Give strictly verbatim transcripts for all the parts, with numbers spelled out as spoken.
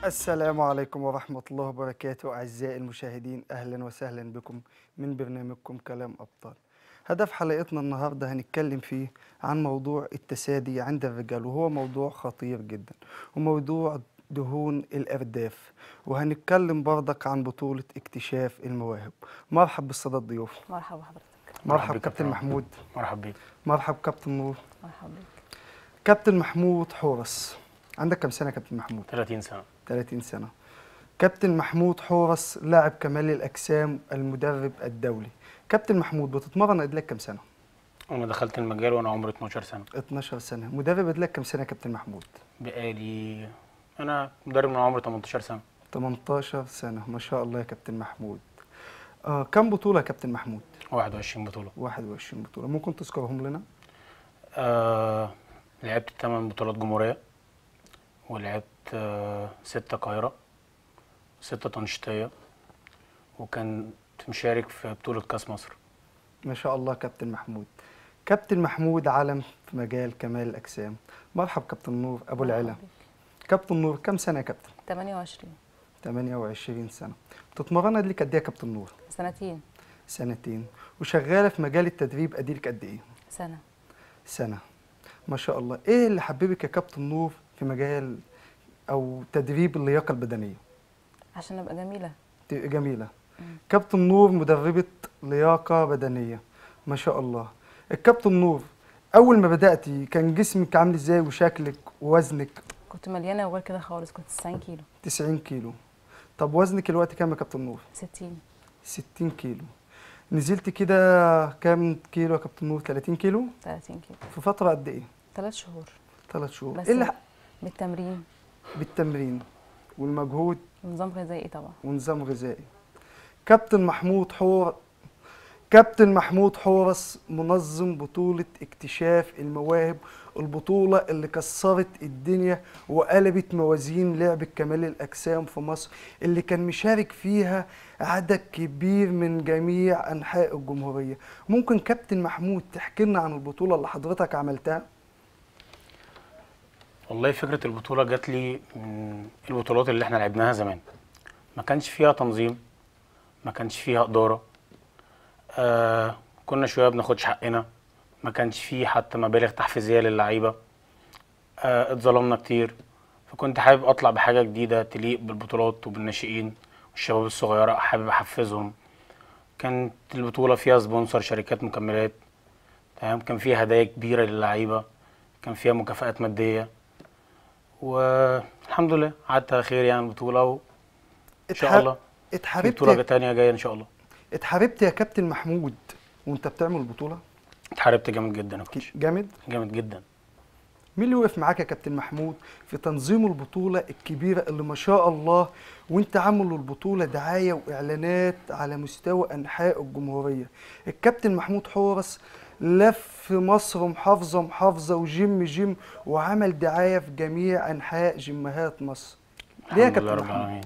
السلام عليكم ورحمة الله وبركاته أعزائي المشاهدين، أهلا وسهلا بكم من برنامجكم كلام أبطال. هدف حلقتنا النهاردة هنتكلم فيه عن موضوع التسادي عند الرجال، وهو موضوع خطير جدا، وموضوع دهون الأرداف. وهنتكلم برضك عن بطولة اكتشاف المواهب. مرحب بالسادة الضيوف. مرحبا حضرتك. مرحب كابتن محمود. مرحب بيك. مرحب كابتن نور. مرحبا بيك. كابتن محمود حورس، عندك كم سنة كابتن محمود؟ ثلاثين سنة. ثلاثين سنة. كابتن محمود حورس لاعب كمال الأجسام، المدرب الدولي. كابتن محمود بتتمرن قد لك كم سنة؟ أنا دخلت المجال وأنا عمري اتناشر سنة. اتناشر سنة. مدرب قد لك كم سنة كابتن محمود؟ بقالي أنا مدرب من عمري تمنتاشر سنة. تمنتاشر سنة، ما شاء الله يا كابتن محمود. آه كم بطولة يا كابتن محمود؟ واحد وعشرين بطولة. واحد وعشرين بطولة، ممكن تذكرهم لنا؟ آه لعبت ثمان بطولات جمهورية، ولعبت آه ستة قاهرة، ستة تنشيطية، وكان مشارك في بطولة كأس مصر. ما شاء الله كابتن محمود. كابتن محمود علم في مجال كمال الأجسام. مرحب كابتن نور أبو العلا. كابتن نور كم سنة يا كابتن؟ ثمانية وعشرين. ثمانية وعشرين سنة. بتتمرن قد قد ايه يا كابتن نور؟ سنتين. سنتين. وشغالة في مجال التدريب أديلك قد ايه؟ سنة. سنة. ما شاء الله. ايه اللي حببك يا كابتن نور في مجال أو تدريب اللياقة البدنية؟ عشان ابقى جميلة. تبقى جميلة. مم. كابتن نور مدربة لياقة بدنية، ما شاء الله. الكابتن نور، أول ما بدأتي كان جسمك عامل ازاي وشكلك ووزنك؟ كنت مليانة وغير كده خالص، كنت تسعين كيلو. تسعين كيلو. طب وزنك الوقت كام يا كابتن نور؟ ستين. ستين كيلو. نزلت كده كام كيلو يا كابتن نور؟ ثلاثين كيلو؟ ثلاثين كيلو. في فترة قد ايه؟ ثلاث شهور. ثلاث شهور. بس ايه اللي بالتمرين بالتمرين والمجهود ونظام غذائي طبعا. ونظام غذائي. كابتن محمود حور كابتن محمود حورس منظم بطولة اكتشاف المواهب، البطولة اللي كسرت الدنيا وقلبت موازين لعبة كمال الأجسام في مصر، اللي كان مشارك فيها عدد كبير من جميع أنحاء الجمهورية. ممكن كابتن محمود تحكي لنا عن البطولة اللي حضرتك عملتها؟ والله فكرة البطولة جات لي من البطولات اللي احنا لعبناها زمان. ما كانش فيها تنظيم، ما كانش فيها إدارة، آه كنا شوية بناخدش حقنا، ما كانش فيه حتى مبالغ تحفيزية للعيبة، آه اتظلمنا كتير. فكنت حابب أطلع بحاجة جديدة تليق بالبطولات وبالناشئين والشباب الصغيرة، حابب أحفزهم. كانت البطولة فيها سبونسر شركات مكملات، تمام، كان فيها هدايا كبيرة للعيبة، كان فيها مكافآت مادية، والحمد لله عدت على خير يعني البطولة، وإن شاء الله في اتحاربت بطولة تانية جاية إن شاء الله. اتحاربت يا كابتن محمود وانت بتعمل البطولة؟ اتحاربت جامد جدا يا كوتش. جامد؟ جامد جدا. مين اللي وقف معاك يا كابتن محمود في تنظيم البطولة الكبيرة اللي ما شاء الله وانت عامل البطولة دعاية واعلانات على مستوى انحاء الجمهورية؟ الكابتن محمود حورس لف مصر محافظة محافظة وجيم جيم وعمل دعاية في جميع انحاء جيمهات مصر. ليه يا الحمد لله كابتن رب محمود؟ العالمين.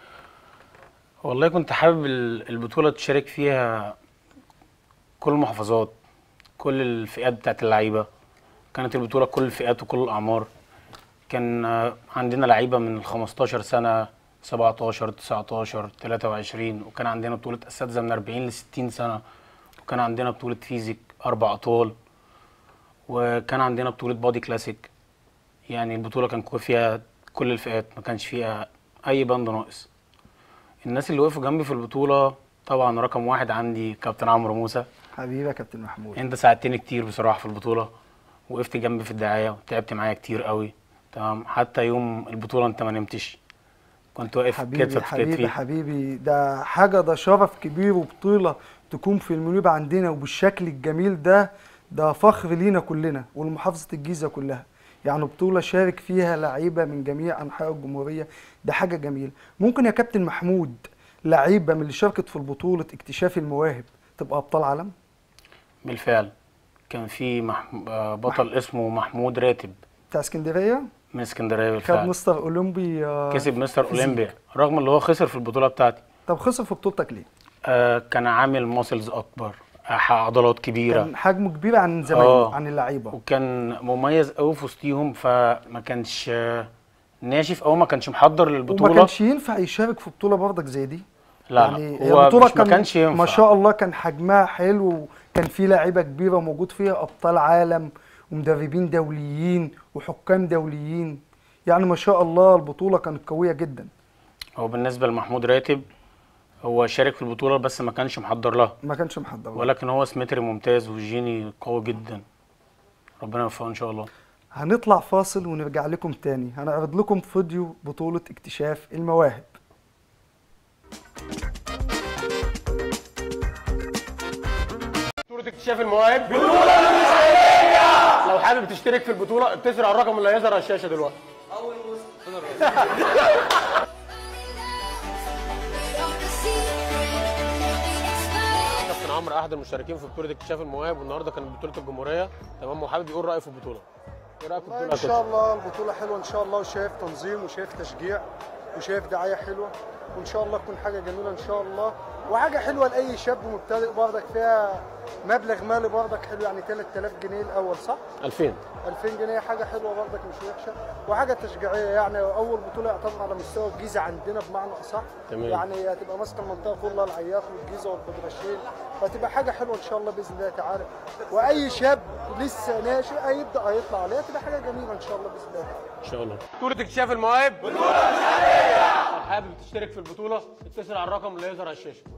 والله كنت حابب ال- البطولة تشارك فيها كل المحافظات، كل الفئات بتاعت اللعيبة. كانت البطولة كل الفئات وكل الأعمار. كان آه، عندنا لعيبة من خمستاشر سنة، سبعتاشر، تسعتاشر، تلاتة وعشرين، وكان عندنا بطولة أساتذة من أربعين لستين سنة، وكان عندنا بطولة فيزيك أربع أطوال، وكان عندنا بطولة بادي كلاسيك. يعني البطولة كان كو- فيها كل الفئات، ما كانش فيها أي بند ناقص. الناس اللي وقفوا جنبي في البطولة طبعا رقم واحد عندي كابتن عمرو موسى. حبيبي يا كابتن محمود. انت ساعدتني كتير بصراحة في البطولة، وقفت جنبي في الدعاية وتعبت معايا كتير قوي، تمام. حتى يوم البطولة انت ما نمتش، كنت واقف حبيبي كتفك في حبيبي كتفي. حبيبي، ده حاجة، ده شرف كبير وبطولة تكون في المنيب عندنا وبالشكل الجميل ده. ده فخر لينا كلنا ولمحافظة الجيزة كلها. يعني بطولة شارك فيها لعيبة من جميع أنحاء الجمهورية، ده حاجة جميلة. ممكن يا كابتن محمود لعيبة من اللي شاركت في بطولة اكتشاف المواهب تبقى أبطال عالم؟ بالفعل كان في مح... آه، بطل اسمه محمود راتب بتاع اسكندرية، من اسكندرية. خد بالفعل مستر أولمبي، آه، كسب مستر فيزيك. اولمبيا رغم اللي هو خسر في البطولة بتاعتي. طب خسر في بطولتك ليه؟ آه كان عامل ماسلز اكبر، آه، عضلات كبيرة، كان حجمه كبير عن زمايله، آه. عن اللعيبة. وكان مميز قوي في وسطيهم، فما كانش آه، ناشف او ما كانش محضر وما للبطوله. كانش ينفع يشارك في بطوله برضك زي دي. لا يعني لا هي هو البطوله مش ما كان كانش ينفع. ما شاء الله كان حجمها حلو، وكان في لاعيبه كبيره موجود فيها، ابطال عالم ومدربين دوليين وحكام دوليين. يعني ما شاء الله البطوله كانت قويه جدا. هو بالنسبه لمحمود راتب هو شارك في البطوله بس ما كانش محضر لها، ما كانش محضر لها. ولكن هو سمتري ممتاز وجيني قوي جدا، ربنا يوفقه ان شاء الله. هنطلع فاصل ونرجع لكم تاني، هنعرض لكم فيديو بطوله اكتشاف المواهب. بطولة اكتشاف المواهب، بطولة مصرية. لو حابب تشترك في البطولة اتصل على الرقم اللي هيظهر على الشاشة دلوقتي. أول مسلم. كابتن عمرو أحد المشتركين في بطولة اكتشاف المواهب، والنهارده كانت بطولة الجمهورية، تمام، وحابب يقول رأيه في البطولة. إيه رأيك في البطولة؟ ان شاء الله البطوله حلوه ان شاء الله، وشايف تنظيم وشايف تشجيع وشايف دعايه حلوه، وان شاء الله تكون حاجه جميله ان شاء الله، وحاجه حلوه لاي شاب مبتدئ برضك، فيها مبلغ مالي برضك حلو، يعني ثلاثة آلاف جنيه الاول صح؟ ألفين. ألفين جنيه حاجه حلوه برضك مش وحشه، وحاجه تشجيعيه. يعني اول بطوله يعتبر على مستوى الجيزه عندنا بمعنى اصح، تمام. يعني هتبقى ماسكه المنطقه كلها، العياط والجيزه والبدرشين، فهتبقى حاجه حلوه ان شاء الله باذن الله تعالى. واي شاب لسه ناشئ هيبدا هيطلع عليها، تبقى حاجه جميله ان شاء الله باذن الله. إن شاء الله. بطولة اكتشاف المواهب، بطولة مصرية. لو حابب تشترك في البطولة اتصل على الرقم اللي هيظهر على الشاشة.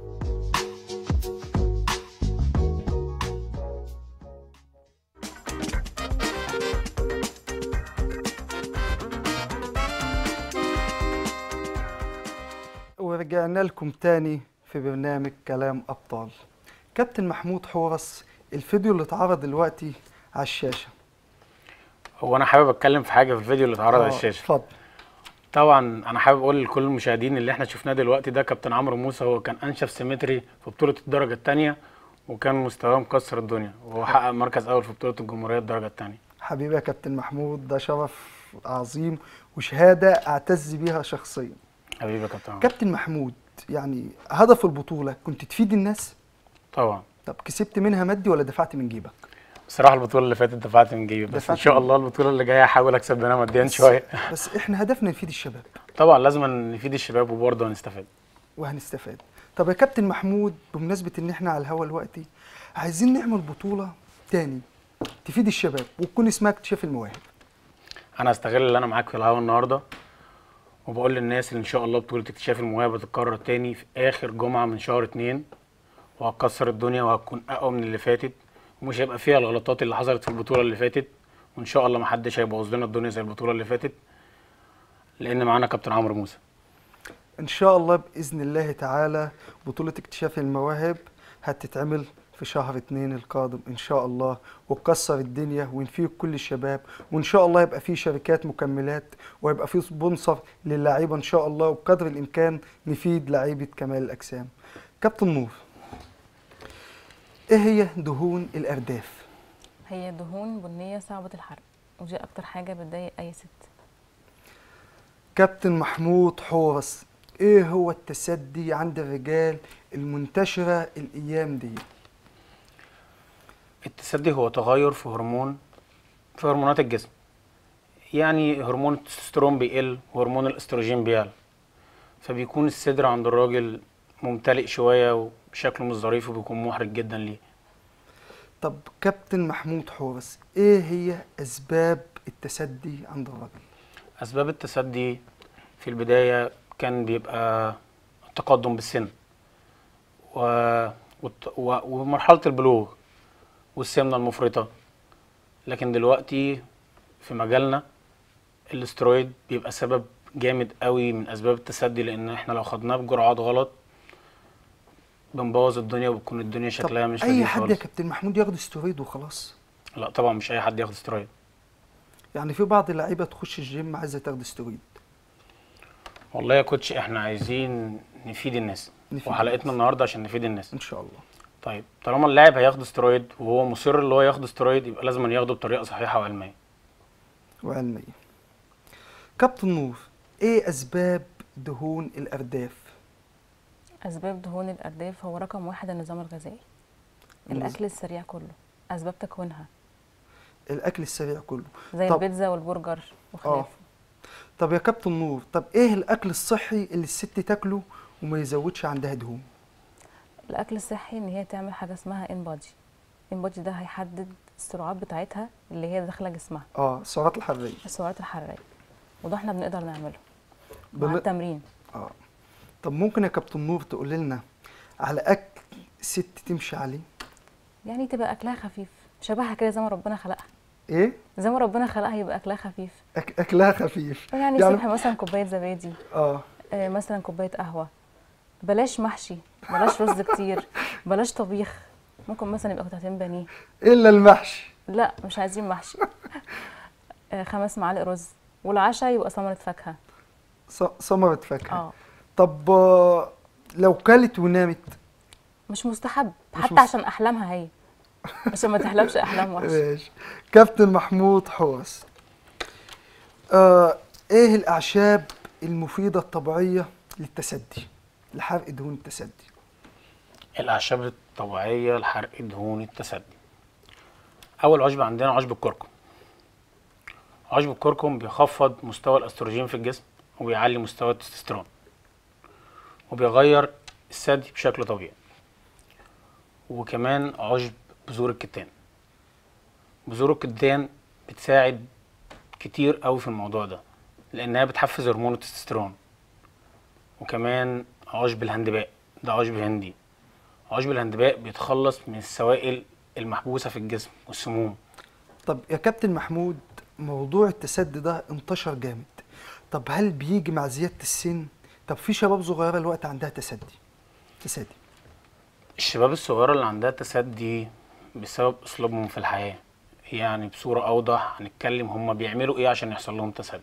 ورجعنا لكم تاني في برنامج كلام أبطال. كابتن محمود حورس، الفيديو اللي اتعرض دلوقتي على الشاشة. هو انا حابب اتكلم في حاجه في الفيديو اللي اتعرض على آه، الشاشه. اتفضل. طبعا انا حابب اقول لكل المشاهدين اللي احنا شفناه دلوقتي ده كابتن عمرو موسى، هو كان انشف سيمتري في بطوله الدرجه الثانيه، وكان مستواه مكسر الدنيا، وهو حقق مركز اول في بطوله الجمهوريه الدرجه الثانيه. حبيبي يا كابتن محمود، ده شرف عظيم وشهادة أعتز بيها شخصيا. حبيبي يا كابتن عمرو. كابتن محمود، يعني هدف البطولة كنت تفيد الناس؟ طبعا. طب كسبت منها مادي ولا دفعت من جيبك؟ بصراحه البطوله اللي فاتت دفعت من جيبي، بس دفعت ان شاء من الله البطوله اللي جايه هحاول اكسب منها ماديا شويه. بس احنا هدفنا نفيد الشباب. طبعا لازم نفيد الشباب وبرضه هنستفاد. وهنستفاد. طب يا كابتن محمود، بمناسبة ان احنا على الهوا دلوقتي، عايزين نعمل بطولة تاني تفيد الشباب وتكون اسمها اكتشاف المواهب. انا هستغل اللي انا معاك في الهوا النهارده، وبقول للناس ان ان شاء الله بطوله اكتشاف المواهب هتتكرر تاني في اخر جمعه من شهر اتنين، وهتكسر الدنيا وهتكون اقوى من اللي فاتت، ومش هيبقى فيها الغلطات اللي حصلت في البطوله اللي فاتت، وان شاء الله محدش هيبوظ لنا الدنيا زي البطوله اللي فاتت، لان معانا كابتن عمرو موسى. ان شاء الله باذن الله تعالى بطولة اكتشاف المواهب هتتعمل في شهر اتنين القادم ان شاء الله، وتكسر الدنيا ونفيد كل الشباب، وان شاء الله يبقى في شركات مكملات، ويبقى في سبونسر للاعيبه ان شاء الله، وبقدر الامكان نفيد لعيبه كمال الاجسام. كابتن نور، ايه هي دهون الارداف؟ هي دهون بنيه صعبه الحرق، ودي اكتر حاجه بتضايق اي ست. كابتن محمود حورس، ايه هو التسدي عند الرجال المنتشره الايام دي؟ التسدي هو تغير في هرمون في هرمونات الجسم، يعني هرمون التستوستيرون بيقل وهرمون الاستروجين بيعلى، فبيكون الصدر عند الراجل ممتلئ شويه وشكله مش ظريف وبيكون محرج جدا ليه. طب كابتن محمود حورس، ايه هي اسباب التسدي عند الراجل؟ اسباب التسدي في البدايه كان بيبقى التقدم بالسن و... والت- و... ومرحله البلوغ والسمنه المفرطه، لكن دلوقتي في مجالنا الاسترويد بيبقى سبب جامد قوي من اسباب التسدي، لان احنا لو خدناه بجرعات غلط بنبوظ الدنيا وبتكون الدنيا شكلها مش اي لذيذ حد يا خالص. كابتن محمود ياخد استرويد وخلاص؟ لا طبعا مش اي حد ياخد استرويد. يعني في بعض اللعيبه تخش الجيم عايزه تاخد استرويد. والله يا كوتش احنا عايزين نفيد الناس، نفيد وحلقتنا الناس. النهارده عشان نفيد الناس. ان شاء الله. طيب طالما اللاعب هياخد استرويد وهو مصر اللي هو ياخد استرويد، يبقى لازم ياخده بطريقه صحيحه وعلميه. وعلميه. كابتن نور، ايه اسباب دهون الارداف؟ اسباب دهون الارداف هو رقم واحد النظام الغذائي، الاكل السريع كله، اسباب تكوينها الاكل السريع كله. زي طب- البيتزا والبرجر وخلافه. طب يا كابتن نور، طب ايه الاكل الصحي اللي الست تاكله وما يزودش عندها دهون؟ الاكل الصحي ان هي تعمل حاجه اسمها ان بادي. ان بادي ده هيحدد السرعات بتاعتها اللي هي داخله جسمها، اه السعرات الحراريه. السعرات الحراريه، وده احنا بنقدر نعمله بن- مع التمرين. اه طب ممكن يا كابتن نور تقول لنا على اكل ست تمشي عليه؟ يعني تبقى اكلها خفيف، شبهها كده زي ما ربنا خلقها، ايه؟ زي ما ربنا خلقها يبقى اكلها خفيف. أك... اكلها خفيف. يعني الصبح مثلا كوبايه زبادي، اه آه مثلا كوبايه قهوه، بلاش محشي، بلاش رز كتير، بلاش طبيخ، ممكن مثلا يبقى قطعتين بانيه. الا المحشي. لا مش عايزين محشي. آه خمس معالق رز، والعشاء يبقى ثمره فاكهه. ث- ثمرة فاكهه. اه طب آه، لو كلت ونامت؟ مش مستحب مش حتى مست- عشان احلامها هي، عشان ما تحلمش احلام وحشه. ماشي. كابتن محمود حورس، آه ايه الاعشاب المفيده الطبيعيه للتسدي، لحرق دهون التسدي؟ الاعشاب الطبيعيه لحرق دهون التسدي. اول عشب عندنا عشب الكركم. عشب الكركم بيخفض مستوى الاستروجين في الجسم وبيعلي مستوى التستوستيرون وبيغير الثدي بشكل طبيعي. وكمان عشب بذور الكتان. بذور الكتان بتساعد كتير قوي في الموضوع ده لانها بتحفز هرمون التستوستيرون. وكمان عشب الهندباء، ده عشب هندي. عشب الهندباء بيتخلص من السوائل المحبوسه في الجسم والسموم. طب يا كابتن محمود، موضوع التسدي ده انتشر جامد، طب هل بيجي مع زياده السن؟ طب في شباب صغيره الوقت عندها تسدي تسدي الشباب الصغيرة اللي عندها تسدي بسبب أسلوبهم في الحياة. يعني بصورة أوضح هنتكلم هما بيعملوا إيه عشان يحصل لهم تسدي.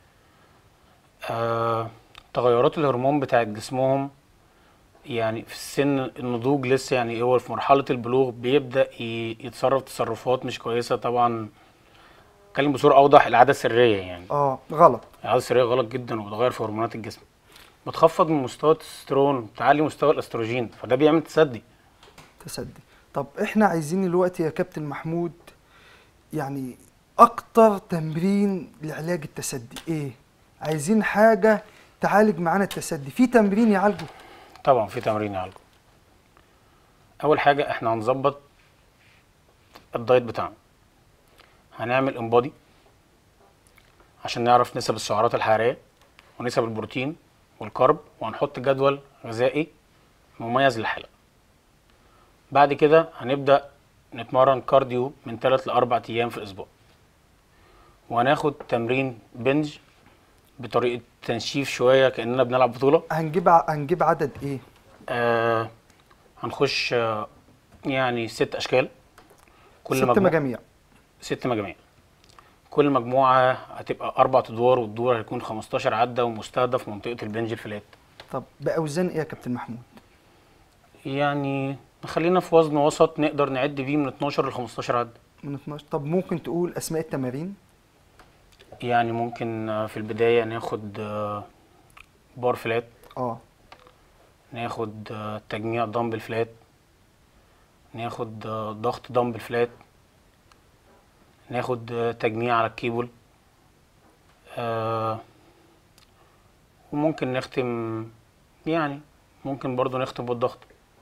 آه، تغيرات الهرمون بتاعت جسمهم يعني في السن النضوج لسه، يعني هو في مرحلة البلوغ بيبدأ ي- يتصرف تصرفات مش كويسة طبعا. اتكلم بصورة أوضح، العادة السرية يعني اه غلط. العادة السرية غلط جدا وبتغير في هرمونات الجسم، بتخفض من مستوى التستوستيرون، بتعلي مستوى الاستروجين، فده بيعمل تسدي. تسدي. طب احنا عايزين دلوقتي يا كابتن محمود يعني اكتر تمرين لعلاج التسدي ايه؟ عايزين حاجه تعالج معانا التسدي، في تمرين يعالجه؟ طبعا في تمرين يعالجه. اول حاجه احنا هنظبط الدايت بتاعنا. هنعمل انبادي عشان نعرف نسب السعرات الحراريه ونسب البروتين والكارب، وهنحط جدول غذائي مميز للحلقه. بعد كده هنبدا نتمرن كارديو من ثلاث لأربع ايام في الاسبوع، وهناخد تمرين بنج بطريقه تنشيف شويه كاننا بنلعب بطوله. هنجيب ع- هنجيب عدد ايه؟ آه هنخش آه يعني ست اشكال. كل ست مجموعة مجاميع. ست مجاميع. كل مجموعه هتبقى اربع ادوار، والدور هيكون خمستاشر عده ومستهدف منطقه البنج الفلات. طب باوزان ايه يا كابتن محمود؟ يعني خلينا في وزن وسط نقدر نعد بيه من اتناشر ل خمستاشر عده. من اتناشر. طب ممكن تقول اسماء التمارين؟ يعني ممكن آه، في البدايه ناخد آه، بار فلات، اه ناخد آه، تجميع دمبل فلات، ناخد آه، ضغط دمبل فلات، ناخد آه، تجميع على الكيبل، آه، وممكن نختم يعني ممكن برضو نختم بالضغط.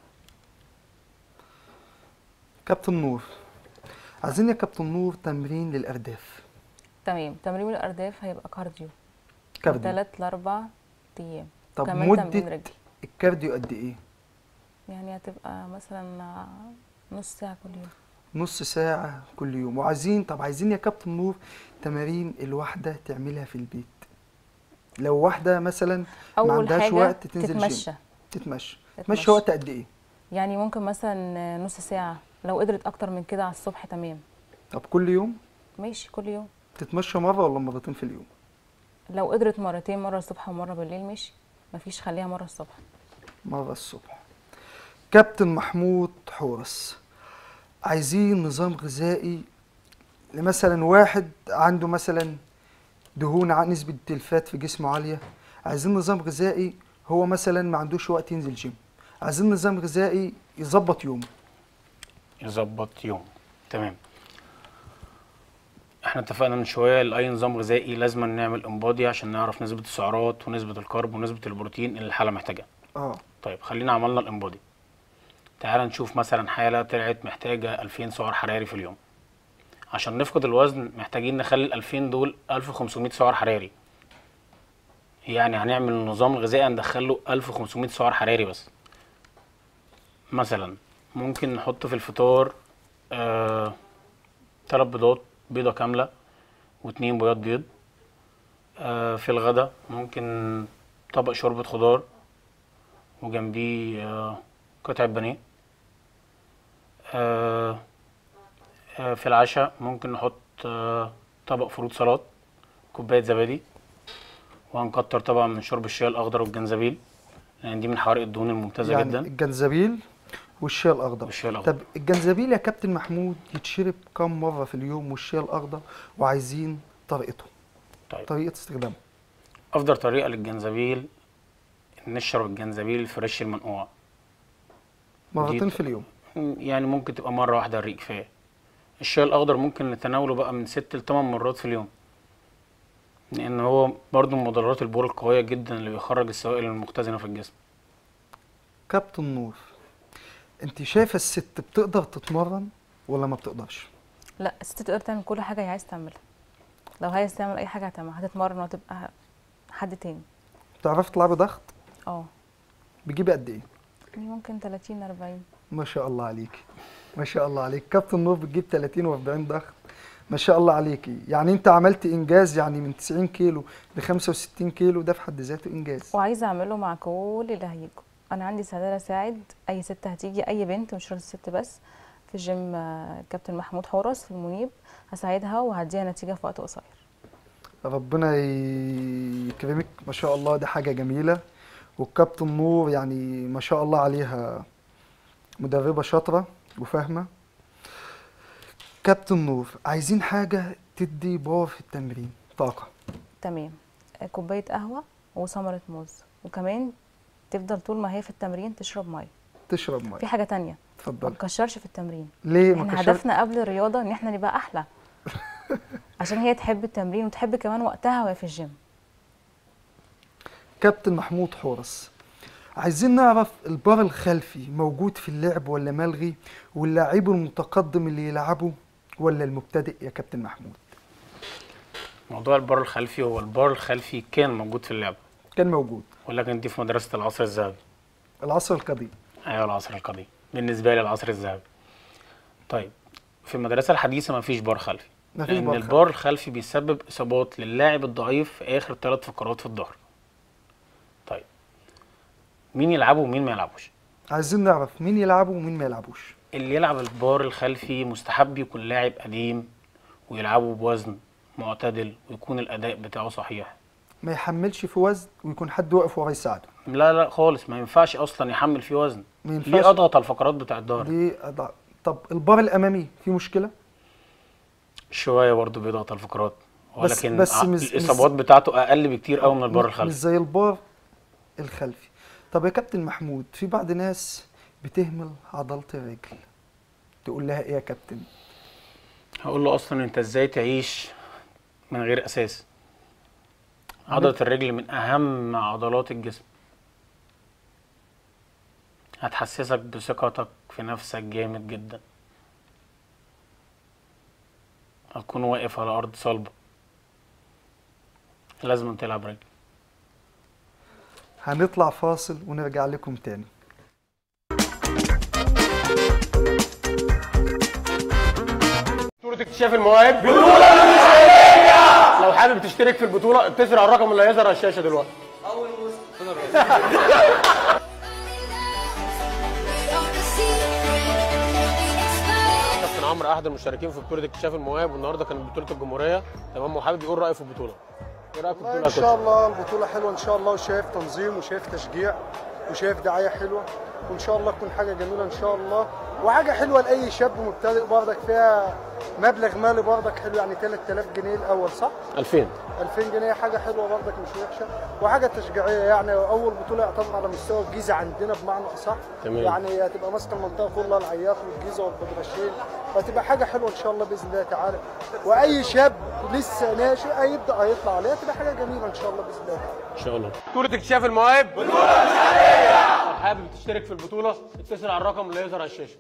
كابتن نور، عايزين يا كابتن نور تمرين للارداف. تمام، تمرين الارداف هيبقى كارديو من كارديو. ثلاث لاربع ايام. طب كمان تمرين مده رجل، الكارديو قد ايه؟ يعني هتبقى مثلا نص ساعه كل يوم. نص ساعة كل يوم. وعايزين طب عايزين يا كابتن نور تمارين الواحدة تعملها في البيت. لو واحدة مثلا ما اول عندهاش حاجه وقت تنزل تتمشى. جيم. تتمشى. تتمشى. تتمشى وقت قد ايه؟ يعني ممكن مثلا نص ساعه، لو قدرت اكتر من كده على الصبح تمام. طب كل يوم؟ ماشي كل يوم. تتمشى مرة ولا مرتين في اليوم؟ لو قدرت مرتين، مره الصبح ومره بالليل ماشي، مفيش خليها مره الصبح. مرة الصبح. كابتن محمود حورس، عايزين نظام غذائي لمثلا واحد عنده مثلا دهون، ع- نسبة الفات في جسمه عالية. عايزين نظام غذائي، هو مثلا ما عندوش وقت ينزل جيم. عايزين نظام غذائي يظبط يومه. يظبط يوم. تمام. احنا اتفقنا من شويه لاي نظام غذائي لازم نعمل انبادي عشان نعرف نسبه السعرات ونسبه الكرب ونسبه البروتين اللي الحاله محتاجها. اه طيب خلينا عملنا الانبادي. تعال نشوف مثلا حاله طلعت محتاجه ألفين سعر حراري في اليوم. عشان نفقد الوزن محتاجين نخلي ال ألفين دول ألف وخمسمية سعر حراري. يعني هنعمل نظام غذائي ندخله ألف وخمسمية سعر حراري بس. مثلا ممكن نحط في الفطار آه تلات بيضات، بيضة كاملة واتنين بياض بيض. آه في الغدا ممكن طبق شوربة خضار وجنبيه آه قطعة بانيه. آه آه في العشاء ممكن نحط آه طبق فروت سلطات، كوباية زبادي، وهنكتر طبعا من شرب الشاي الأخضر والجنزبيل لأن دي من حوارق الدهون الممتازة يعني جدا. الجنزبيل والشاي الاخضر. والشاي الأخضر. طب الجنزبيل يا كابتن محمود يتشرب كم مره في اليوم والشاي الاخضر، وعايزين طريقته، طيب طريقه استخدامه. أفضل طريقة للجنزبيل إن نشرب الجنزبيل الفريش المنقوع. مرتين دي- في اليوم. يعني ممكن تبقى مرة واحدة الريق كفاية. الشاي الأخضر ممكن نتناوله بقى من ست لتمن مرات في اليوم، لأن هو برضو من مضادات البول القوية جدا اللي بيخرج السوائل المختزنة في الجسم. كابتن نور، انت شايفه الست بتقدر تتمرن ولا ما بتقدرش؟ لا، الست تقدر تعمل كل حاجه هي عايز تعملها. لو عايز تعمل اي حاجه هتعملها، هتتمرن وهتبقى حد تاني. بتعرفي تلعبي ضغط؟ اه بتجيبي قد ايه؟ يعني ممكن تلاتين أربعين. ما شاء الله عليكي، ما شاء الله عليك. كابتن نور بتجيب تلاتين وأربعين ضغط، ما شاء الله عليكي. يعني انت عملت انجاز، يعني من تسعين كيلو ل خمسة وستين كيلو، ده في حد ذاته انجاز. وعايزه اعمله مع كل اللي هيجوا. انا عندي استعداد اساعد اي ست هتيجي، اي بنت مش شرط الست بس. في الجيم آه، كابتن محمود حورس في المنيب، هساعدها وهديها نتيجه في وقت قصير. ربنا يكرمك، ما شاء الله، دي حاجة جميلة. والكابتن نور يعني ما شاء الله عليها مدربة شاطرة وفاهمة. كابتن نور، عايزين حاجة تدي باور في التمرين، طاقة. تمام. آه، كوبايه قهوه وثمره موز، وكمان تفضل طول ما هي في التمرين تشرب ميه. تشرب مية. في حاجه تانية، ما اتفضل. تكشرش في التمرين. ليه ما احنا كشرت؟ هدفنا قبل الرياضه ان احنا نبقى احلى عشان هي تحب التمرين وتحب كمان وقتها وهي في الجيم. كابتن محمود حورس، عايزين نعرف البار الخلفي موجود في اللعب ولا ملغي، واللاعب المتقدم اللي يلعبه ولا المبتدئ يا كابتن محمود؟ موضوع البار الخلفي، هو البار الخلفي كان موجود في اللعبة كان موجود. ولكن دي في مدرسة العصر الذهبي. العصر القديم. ايوه العصر القديم بالنسبة لي العصر الذهبي. طيب في المدرسة الحديثة مفيش بار خلفي، مفيش لأن بار خلفي. البار الخلفي بيسبب إصابات للاعب الضعيف في آخر ثلاث فقرات في الظهر. طيب مين يلعبه ومين ما يلعبوش؟ عايزين نعرف مين يلعبه ومين ما يلعبوش. اللي يلعب البار الخلفي مستحب يكون لاعب قديم ويلعبه بوزن معتدل ويكون الأداء بتاعه صحيح. ما يحملش في وزن ويكون حد واقف وراه يساعده. لا لا خالص، ما ينفعش أصلا يحمل فيه وزن. ما ينفعش. ليه أضغط على الفقرات بتاع الظهر؟ دي أضع... طب البار الامامي في مشكله؟ شوية برضه بيضغط على الفقرات، بس- ولكن بس ع- مش- الإصابات بتاعته أقل بكتير قوي من البار مش الخلفي. زي البار الخلفي. طب يا كابتن محمود، في بعض ناس بتهمل عضله الرجل، تقول لها ايه يا كابتن؟ هقول له اصلا انت ازاي تعيش من غير اساس؟ عضلة الرجل من اهم عضلات الجسم، هتحسسك بثقتك في نفسك جامد جدا. هتكون واقف على ارض صلبة، لازم تلعب رجل. هنطلع فاصل ونرجع لكم تاني. بطولة اكتشاف المواهب، بطولة المثالية. لو حابب تشترك في البطولة اتصل على الرقم اللي هيظهر على الشاشة دلوقتي. أول مسلم. كابتن عمرو أحد المشاركين في بطولة اكتشاف المواهب، والنهارده كانت بطولة الجمهورية، تمام، وحابب يقول رأيه في البطولة. إيه رأيك في والله البطولة ان يا شاء كابتن؟ الله البطوله حلوه ان شاء الله، وشايف تنظيم وشايف تشجيع وشايف دعايه حلوه، وان شاء الله تكون حاجه جميله ان شاء الله، وحاجه حلوه لاي شاب مبتدئ برضك، فيها مبلغ مالي برضك حلو، يعني ثلاثة آلاف جنيه الاول صح؟ ألفين. ألفين جنيه حاجه حلوه برضك مش وحشه، وحاجه تشجيعيه، يعني اول بطوله يعتبر على مستوى الجيزه عندنا بمعنى اصح. تمام. يعني هتبقى ماسكه المنطقه كلها، العياط والجيزه والبدرشين، فتبقى حاجه حلوه ان شاء الله باذن الله تعالى، واي شاب لسه ناشئ هيبدا هيطلع عليها، تبقى حاجه جميله ان شاء الله باذن الله تعالى. ان شاء الله. بطوله اكتشاف المواهب، بطوله مثاليه. لو حابب تشترك في البطوله اتصل على الرقم اللي هيظهر على الشاشه.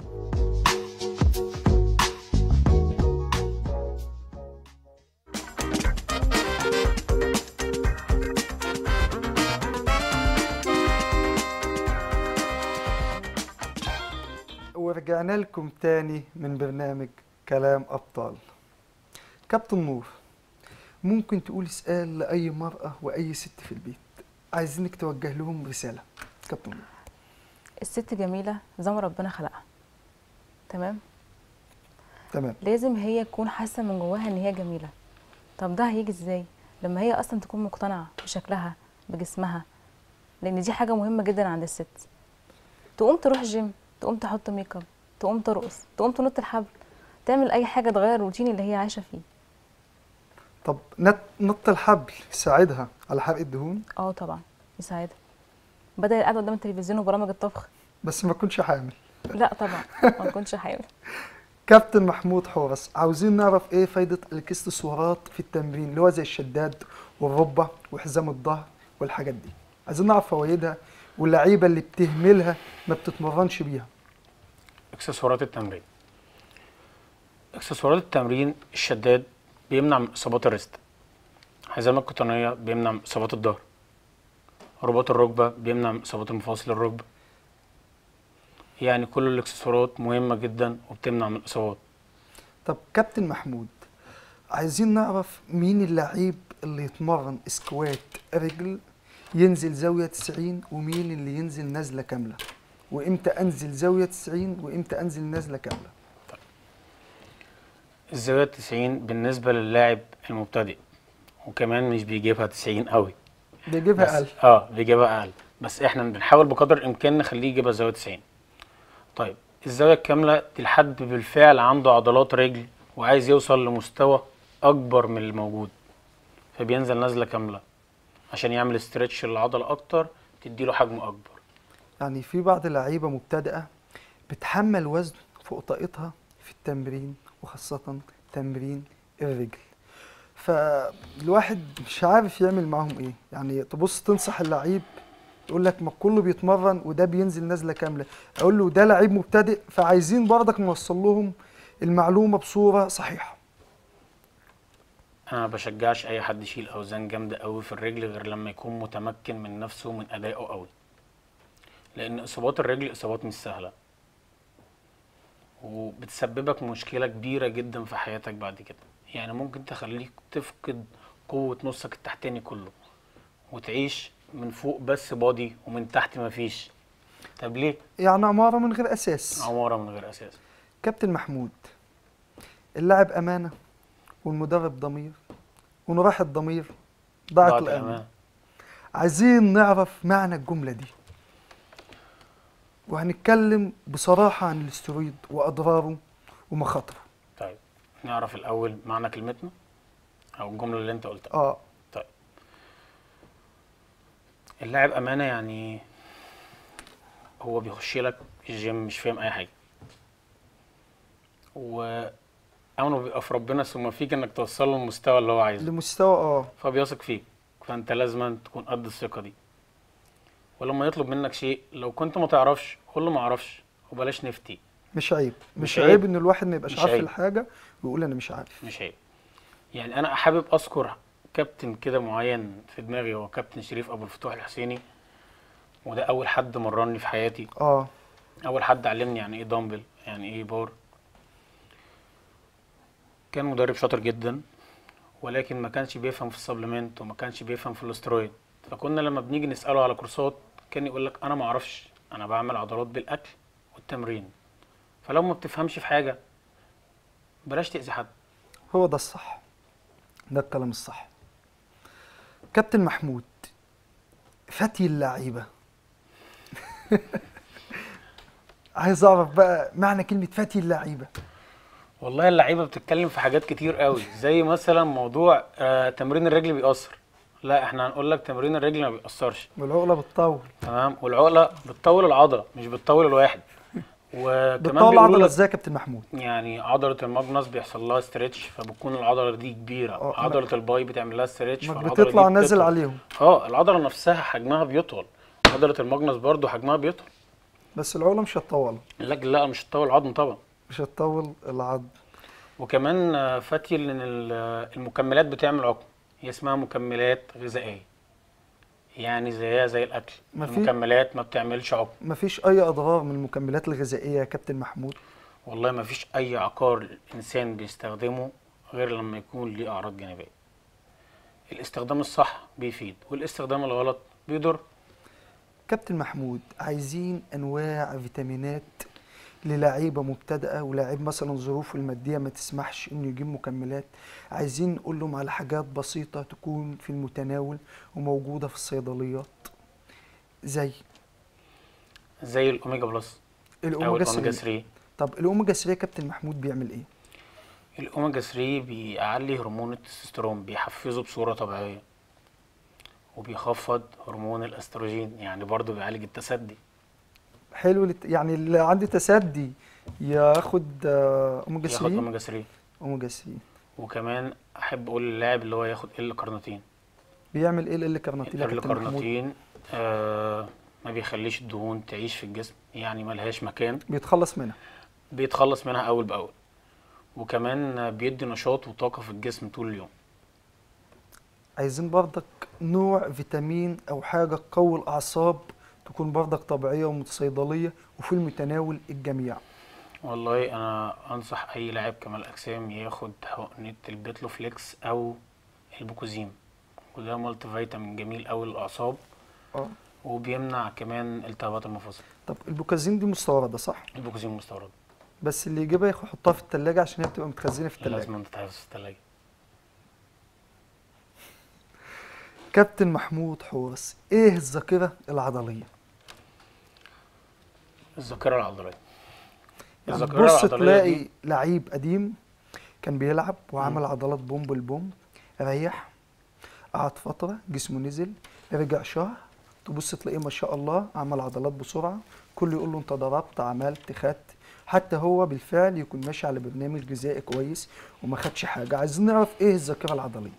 ورجعنا لكم تاني من برنامج كلام أبطال. كابتن نور، ممكن تقول سؤال لأي مرأة وأي ست في البيت عايزينك توجه لهم رسالة. كابتن نور. الست جميله زي ما ربنا خلقها، تمام؟ تمام. لازم هي تكون حاسه من جواها ان هي جميله. طب ده هيجي ازاي؟ لما هي اصلا تكون مقتنعه بشكلها بجسمها، لان دي حاجه مهمه جدا عند الست. تقوم تروح جيم، تقوم تحط ميك اب، تقوم ترقص، تقوم تنط الحبل، تعمل اي حاجه تغير الروتين اللي هي عايشه فيه. طب نط نط الحبل يساعدها على حرق الدهون؟ اه طبعا يساعدها، بدل القعده قدام التلفزيون وبرامج الطبخ. بس ما تكونش حامل. لا طبعا ما تكونش حامل. كابتن محمود حورس، عاوزين نعرف ايه فايدة الاكسسوارات في التمرين اللي هو زي الشداد والربة وحزام الظهر والحاجات دي. عايزين نعرف فوائدها واللعيبة اللي بتهملها ما بتتمرنش بيها. اكسسوارات التمرين. اكسسوارات التمرين: الشداد بيمنع من اصابات الريست، حزام القطنيه بيمنع من اصابات الظهر، رباط الركبه بيمنع من اصابات المفاصل الركبه. يعني كل الاكسسوارات مهمه جدا وبتمنع من الاصابات. طب كابتن محمود، عايزين نعرف مين اللعيب اللي يتمرن سكوات رجل ينزل زاويه تسعين، ومين اللي ينزل نزله كامله، وامتى انزل زاويه تسعين وامتى انزل نزله كامله. الزاويه تسعين بالنسبه للاعب المبتدئ، وكمان مش بيجيبها تسعين قوي، بيجيبها اقل. اه بيجيبها اقل، بس احنا بنحاول بقدر الامكان نخليه يجيبها زاويه تسعين. طيب الزاويه الكامله دي لحد بالفعل عنده عضلات رجل وعايز يوصل لمستوى اكبر من الموجود، فبينزل نزله كامله عشان يعمل استرتش للعضله اكتر، تديله حجم اكبر. يعني في بعض اللعيبه مبتدئه بتحمل وزن فوق طاقتها في التمرين، وخاصه تمرين الرجل، فالواحد مش عارف يعمل معاهم ايه. يعني تبص تنصح اللعيب يقول لك ما كله بيتمرن وده بينزل نزله كامله، اقول له ده لعيب مبتدئ، فعايزين برضك نوصل لهم المعلومه بصوره صحيحه. انا ما بشجعش اي حد يشيل اوزان جامده قوي في الرجل غير لما يكون متمكن من نفسه ومن ادائه قوي، لان اصابات الرجل اصابات مش سهله وبتسببك مشكله كبيره جدا في حياتك بعد كده. يعني ممكن تخليك تفقد قوه نصك التحتاني كله وتعيش من فوق بس بادي ومن تحت مفيش. طب ليه؟ يعني عماره من غير اساس. عماره من غير اساس. كابتن محمود، اللاعب امانه والمدرب ضمير، وان راح الضمير ضاعت الامانه. عايزين نعرف معنى الجمله دي، وهنتكلم بصراحه عن الاسترويد واضراره ومخاطره. طيب نعرف الاول معنى كلمتنا او الجمله اللي انت قلتها. اه طيب اللاعب امانه يعني هو بيخش لك الجيم مش فاهم اي حاجه، وامنه بيبقى في ربنا ثم فيك انك توصل له المستوى اللي هو عايزه، لمستوى اه فبيثق فيك، فانت لازم تكون قد الثقه دي. ولما يطلب منك شيء لو كنت ما تعرفش قول له ما اعرفش، وبلاش نفتي. مش عيب مش, مش عيب. عيب ان الواحد ما يبقاش مش عارف عيب. الحاجه ويقول انا مش عارف. مش عيب. يعني انا حابب اذكر كابتن كده معين في دماغي، هو كابتن شريف ابو الفتوح الحسيني، وده اول حد مرني في حياتي. اه اول حد علمني يعني ايه دامبل، يعني ايه بار. كان مدرب شاطر جدا، ولكن ما كانش بيفهم في السبلمنت وما كانش بيفهم في الاسترويد، فكنا لما بنيجي نساله على كورسات كان يقول لك انا ما اعرفش، انا بعمل عضلات بالاكل والتمرين. فلو ما بتفهمش في حاجه بلاش تاذي حد. هو ده الصح، ده الكلام الصح. كابتن محمود، فتي اللعيبه عايز اعرف بقى معنى كلمه فتي اللعيبه. والله اللعيبه بتتكلم في حاجات كتير قوي، زي مثلا موضوع آه تمرين الرجل بيأثر. لا، احنا هنقول لك تمرين الرجل ما بيأثرش. والعقله بتطول. تمام، والعقله بتطول العضله مش بتطول الواحد. وكمان بتطول بيقولوا العضله لك ازاي يا كابتن محمود؟ يعني عضله الماجنس بيحصل لها ستريتش، فبتكون العضله دي كبيره. اه، عضله الباي بتعمل لها ستريتش، ما فالعضله بتطلع دي نازل بتطول. عليهم. اه، العضله نفسها حجمها بيطول. عضله الماجنس برضو حجمها بيطول. بس العقله مش هتطول. لكن لا، مش هتطول العظم طبعا. مش هتطول العظم. وكمان آه، فاتي ان ال- المكملات بتعمل عقم. هي اسمها مكملات غذائيه، يعني زيها زي الاكل. ما في- المكملات ما بتعملش عقم. مفيش اي اضرار من المكملات الغذائيه يا كابتن محمود؟ والله ما فيش اي عقار الانسان بيستخدمه غير لما يكون ليه اعراض جانبيه. الاستخدام الصح بيفيد، والاستخدام الغلط بيضر. كابتن محمود، عايزين انواع فيتامينات للاعيبه مبتدئه ولاعيب مثلا ظروفه الماديه ما تسمحش انه يجيب مكملات. عايزين نقول لهم على حاجات بسيطه تكون في المتناول وموجوده في الصيدليات، زي زي الاوميجا بلس او الاوميجا الاوميجا ثلاثة. ثلاثة. طب الاوميجا ثلاثة يا كابتن محمود بيعمل ايه؟ الاوميجا ثلاثة بيعلي هرمون التستوستيرون، بيحفزه بصوره طبيعيه، وبيخفض هرمون الاستروجين، يعني برضه بيعالج التسدي. حلو لت... يعني اللي عنده تسدي ياخد آه، اوميجا ياخد ثلاثة. اوميجا ثلاثة. اوميجا ثلاثة وكمان احب اقول للاعب اللي هو ياخد ال كارنيتين. بيعمل ايه ال كارنيتين يا ال كابتن محمود؟ كارنيتين آه ما بيخليش الدهون تعيش في الجسم، يعني ملهاش مكان، بيتخلص منها. بيتخلص منها اول باول. وكمان بيدي نشاط وطاقه في الجسم طول اليوم. عايزين برضك نوع فيتامين او حاجه تقوي الاعصاب، تكون برضك طبيعيه ومتصيدليه وفي المتناول الجميع. والله انا انصح اي لاعب كمال اجسام ياخد حقنه البيتلوفليكس او البوكوزيم، وده مالتي فيتامين جميل قوي للاعصاب، اه. وبيمنع كمان التهابات المفاصل. طب البوكازين دي مستورده صح؟ البوكوزيم مستورد. بس اللي يجيبها يحطها في التلاجة عشان هي بتبقى متخزنه في التلاجة. لازم تتحفظ في الثلاجه. كابتن محمود حورس، ايه الذاكره العضليه؟ الذاكره العضليه. يعني الذاكره بص العضليه تلاقي دي لعيب قديم كان بيلعب وعمل مم. عضلات بومب البومب، ريح، قعد فتره جسمه نزل، رجع شهر، تبص تلاقيه ما شاء الله عمل عضلات بسرعه، كل يقول له انت ضربت عملت خدت، حتى هو بالفعل يكون ماشي على برنامج غذائي كويس وما خدش حاجه. عايزين نعرف ايه الذاكره العضليه؟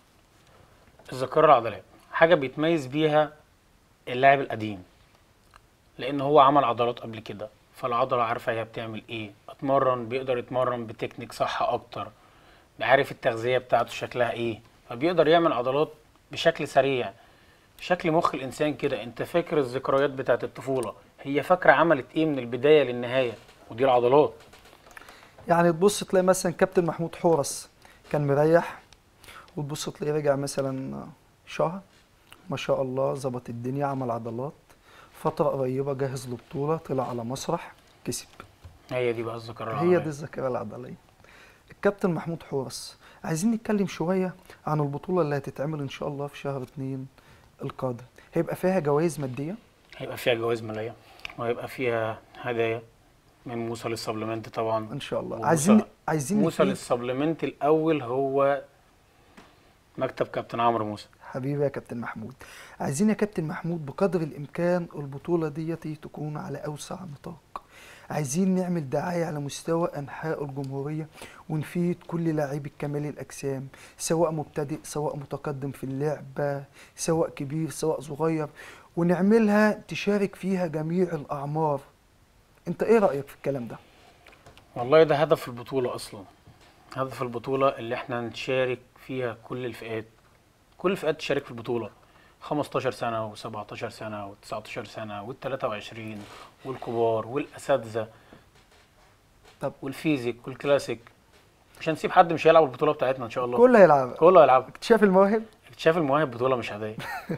الذاكره العضليه حاجه بيتميز بيها اللاعب القديم، لان هو عمل عضلات قبل كده، فالعضله عارفه هي بتعمل ايه. اتمرن، بيقدر يتمرن بتكنيك صح اكتر، عارف التغذيه بتاعته شكلها ايه، فبيقدر يعمل عضلات بشكل سريع. شكل مخ الانسان كده، انت فاكر الذكريات بتاعت الطفوله، هي فاكره عملت ايه من البدايه للنهايه، ودي العضلات. يعني تبص تلاقي مثلا كابتن محمود حورس كان مريح، وتبص تلاقيه رجع مثلا شهر ما شاء الله ظبط الدنيا، عمل عضلات، فترة قريبة جاهز لبطولة، طلع على مسرح كسب. هي دي بقى الذاكره العضليه. هي دي الذاكرة العضلية. الكابتن محمود حورس، عايزين نتكلم شوية عن البطولة اللي هتتعمل إن شاء الله في شهر اتنين القادم. هيبقى فيها جوائز مادية؟ هيبقى فيها جوائز ماليه، وهيبقى فيها هدايا من موسى للسبلمنت طبعا. إن شاء الله. وموسى- عايزين عايزين موسى نفيد- للسبلمنت الاول هو مكتب كابتن عمرو موسى. حبيبي يا كابتن محمود، عايزين يا كابتن محمود بقدر الامكان البطوله ديتي تكون على اوسع نطاق. عايزين نعمل دعايه على مستوى انحاء الجمهوريه ونفيد كل لاعبي كمال الاجسام، سواء مبتدئ سواء متقدم في اللعبه، سواء كبير سواء صغير، ونعملها تشارك فيها جميع الاعمار. انت ايه رايك في الكلام ده؟ والله ده هدف البطولة أصلا. هدف البطولة اللي احنا نشارك فيها كل الفئات. كل الفئات تشارك في البطولة، خمستاشر سنة وسبعتاشر سنة وتسعتاشر سنة والتلاتة وعشرين والكبار والأساتذة. طب والفيزيك والكلاسيك. مش هنسيب حد مش هيلعب البطولة بتاعتنا إن شاء الله. كله هيلعب. كله هيلعب. اكتشاف المواهب. اكتشاف المواهب بطولة مش عادية.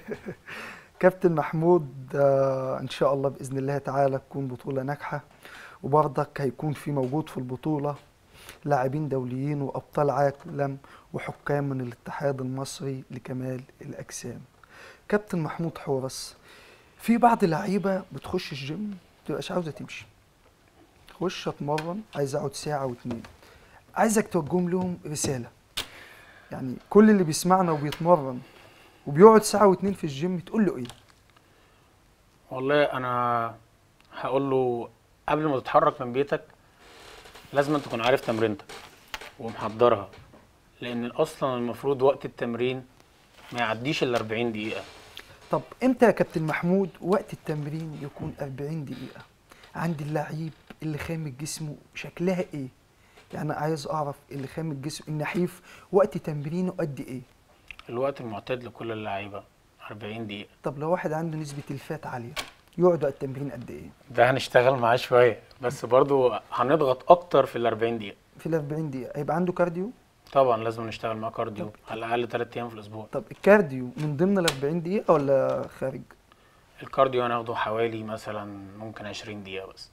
كابتن محمود، آه ان شاء الله باذن الله تعالى تكون بطوله ناجحه، وبرضك هيكون في موجود في البطوله لاعبين دوليين وابطال عالم وحكام من الاتحاد المصري لكمال الاجسام. كابتن محمود حورس، في بعض اللعيبه بتخش الجيم متبقاش عاوزه تمشي، خش اتمرن، عايز اقعد ساعه واتنين. عايزك توجههم لهم رساله، يعني كل اللي بيسمعنا وبيتمرن وبيقعد ساعه واتنين في الجيم تقول له ايه؟ والله انا هقول له قبل ما تتحرك من بيتك لازم تكون عارف تمرينتك ومحضرها، لان اصلا المفروض وقت التمرين ما يعديش ال أربعين دقيقة. طب امتى يا كابتن محمود وقت التمرين يكون أربعين دقيقة عند اللعيب اللي خامة جسمه شكلها ايه؟ يعني عايز اعرف اللي خامة جسمه النحيف وقت تمرينه قد ايه؟ الوقت المعتاد لكل اللعيبة أربعين دقيقة. طب لو واحد عنده نسبة الفات عالية يقعد وقت التمرين قد ايه؟ ده هنشتغل معاه شوية، بس برضو هنضغط اكتر في ال أربعين دقيقة. في ال أربعين دقيقة هيبقى عنده كارديو؟ طبعا لازم نشتغل معاه كارديو على الاقل ثلاث ايام في الاسبوع. طب الكارديو من ضمن ال أربعين دقيقة ولا خارج؟ الكارديو هناخده حوالي مثلا ممكن عشرين دقيقة بس.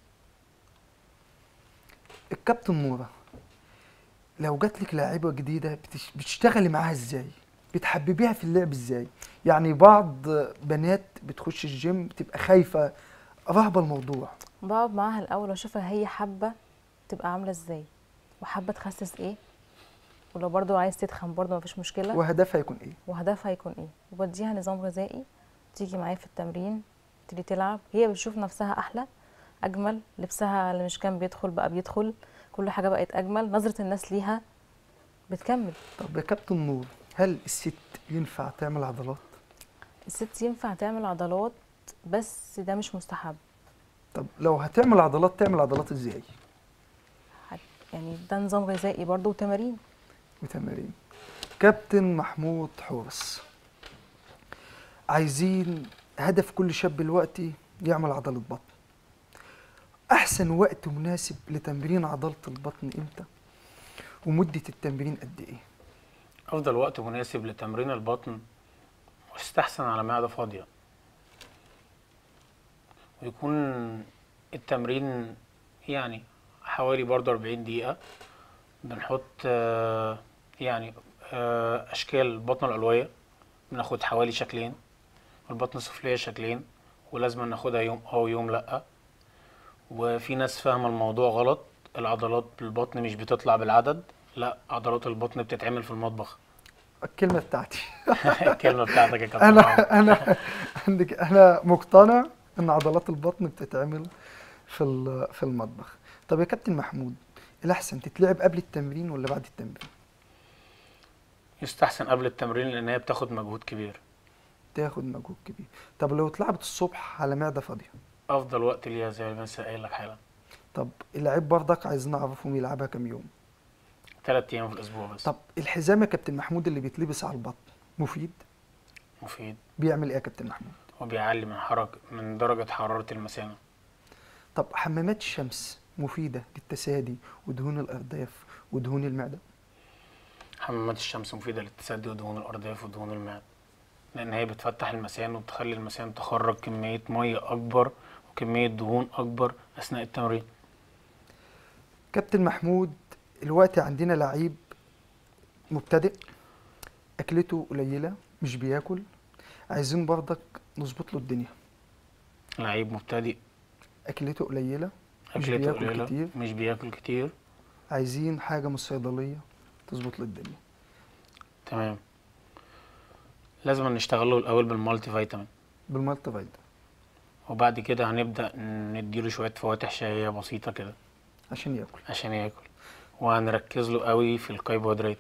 الكابتن نورة، لو جات لك لاعيبه جديده بتش... بتشتغلي معاها ازاي؟ بتحببيها في اللعب ازاي؟ يعني بعض بنات بتخش الجيم بتبقى خايفه رهبه الموضوع. بقعد معاها الاول واشوفها هي حابه تبقى عامله ازاي وحابه تخسس ايه، ولو برضو عايز تتخن برضو مفيش مشكله، وهدفها يكون ايه؟ وهدفها يكون ايه، وبديها نظام غذائي تيجي معايا في التمرين تبتدي تلعب، هي بتشوف نفسها احلى اجمل، لبسها اللي مش كان بيدخل بقى بيدخل، كل حاجه بقت اجمل، نظره الناس ليها بتكمل. طب يا كابتن نور، هل الست ينفع تعمل عضلات؟ الست ينفع تعمل عضلات بس ده مش مستحب. طب لو هتعمل عضلات تعمل عضلات ازاي؟ حت- يعني ده نظام غذائي برضو وتمارين. وتمارين. كابتن محمود حورس، عايزين هدف كل شاب دلوقتي يعمل عضلة بطن. أحسن وقت مناسب لتمرين عضلة البطن إمتى؟ ومدة التمرين قد إيه؟ افضل وقت مناسب لتمرين البطن ويستحسن على معدة فاضية، ويكون التمرين يعني حوالي برضه أربعين دقيقة. بنحط آه، يعني آه، أشكال البطن العلوية، بناخد حوالي شكلين، والبطن السفلية شكلين، ولازم ناخدها يوم أو يوم لأ. وفي ناس فاهمة الموضوع غلط، العضلات البطن مش بتطلع بالعدد، لا، عضلات البطن بتتعمل في المطبخ. الكلمة بتاعتي. الكلمة بتاعتك يا كابتن. أنا أنا عندك أنا مقتنع إن عضلات البطن بتتعمل في ال- في المطبخ. طب يا كابتن محمود، الأحسن تتلعب قبل التمرين ولا بعد التمرين؟ يستحسن قبل التمرين لأن هي بتاخد مجهود كبير. تاخد مجهود كبير. طب لو اتلعبت الصبح على معدة فاضية؟ أفضل وقت ليها زي ما لسه قايل لك حالا. طب اللعيب برضك عايزين نعرفهم يلعبها كام يوم؟ تلات أيام في الأسبوع بس. طب الحزام يا كابتن محمود اللي بيتلبس على البطن مفيد؟ مفيد، بيعمل ايه يا كابتن محمود؟ وبيعلي من حركة من درجة حرارة المثانة. طب حمامات الشمس مفيدة للتسادي ودهون الأرداف ودهون المعدة؟ حمامات الشمس مفيدة للتسدي ودهون الأرداف ودهون المعدة، لأن هي بتفتح المثانة وبتخلي المثانة تخرج كمية مية أكبر وكمية دهون أكبر أثناء التمرين. كابتن محمود، الوقت عندنا لعيب مبتدئ أكلته قليلة مش بياكل، عايزين برضك نظبط له الدنيا. لعيب مبتدئ أكلته قليلة مش أكلته بياكل قليلة كتير، مش بياكل كتير. عايزين حاجة من الصيدلية تظبط له الدنيا. تمام، لازم نشتغل له الأول بالمالتي فيتامين، بالمالتي فيتامين وبعد كده هنبدأ نديله شوية فواتح شهية بسيطة كده عشان ياكل. عشان ياكل، وهنركز له قوي في الكربوهيدرات.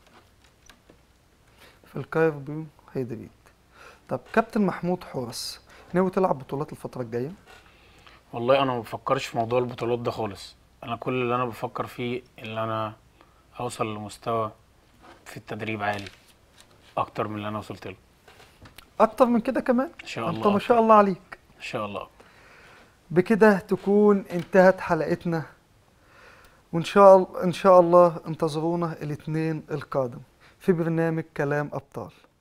في الكربوهيدرات. طب كابتن محمود حورس، ناوي تلعب بطولات الفترة الجاية؟ والله انا ما بفكرش في موضوع البطولات ده خالص، انا كل اللي انا بفكر فيه اللي انا اوصل لمستوى في التدريب عالي اكتر من اللي انا وصلت له. أكتر من كده كمان؟ ان شاء الله أنت ما أكتر. شاء الله عليك. ان شاء الله. بكده تكون انتهت حلقتنا، وإن شاء الله إن شاء الله انتظرونا الاثنين القادم في برنامج كلام أبطال.